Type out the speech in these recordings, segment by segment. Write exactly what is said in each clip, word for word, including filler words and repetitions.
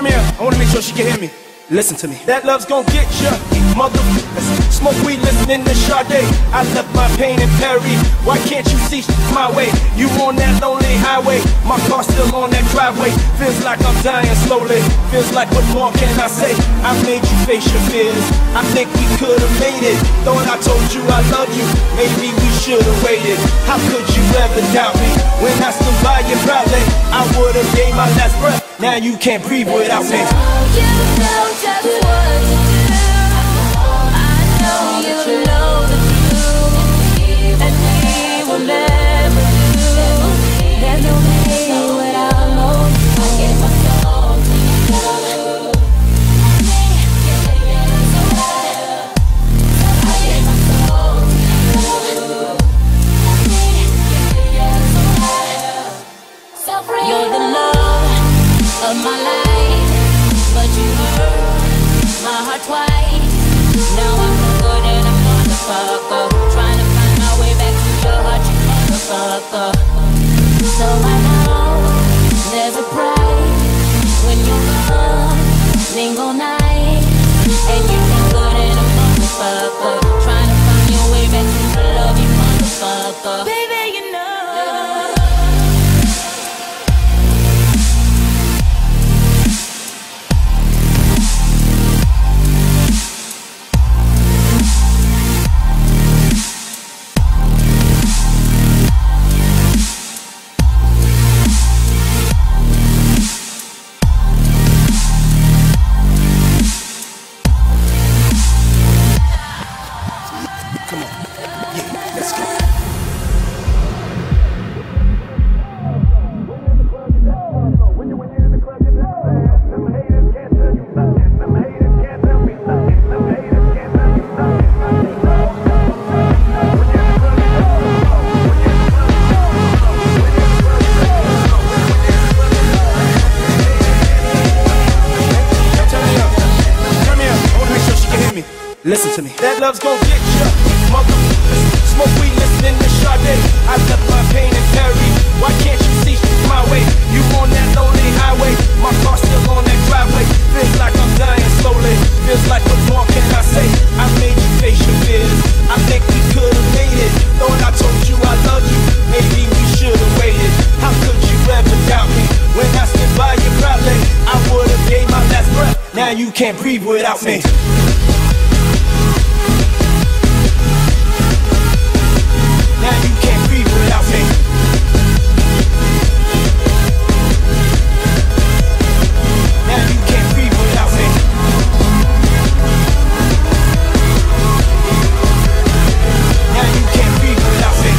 Come here, I wanna make sure she can hear me. Listen to me. That love's gon' get ya, motherfuckers. Smoke weed, listening to Sade. I left my pain in Perry. Why can't you see my way? You on that lonely highway. My car's still on that driveway. Feels like I'm dying slowly. Feels like what more can I say? I made you face your fears. I think we could've made it. Thought I told you I love you. Maybe we should've waited. How could you ever doubt me? When I stood by you proudly, I would've gave my last breath. Now you can't breathe without me. You know just what to do. I know you know the truth, and we will never do. There's no way without love. I give my soul to you. I give my soul to you. You're the love of my life, but you hurt my heart twice. Now I'm good and I'm motherfucker, trying to find my way back to your heart, you motherfucker. So I know there's a price when you're gone single night, and you feel good and I'm motherfucker, trying to find your way back to the love, you motherfucker. Baby, you know. Listen to me. That love's gon' get ya, motherfuckers. Smoke weed, listening to Sade. I left my pain in Perry. Why can't you see my way? You on that lonely highway. My car's still on that driveway. Feels like I'm dying slowly. Feels like what more can I say? I made you face your fears. I think we could've made it. Thought I told you I love you. Maybe we should've waited. How could you ever doubt me? When I stood by you proudly, I would've gave my last breath. Now you can't breathe without me. Now you can't breathe without me. Now you can't breathe without me. Now you can't breathe without me.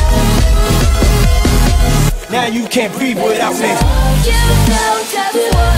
Now you can't breathe without me. You know just what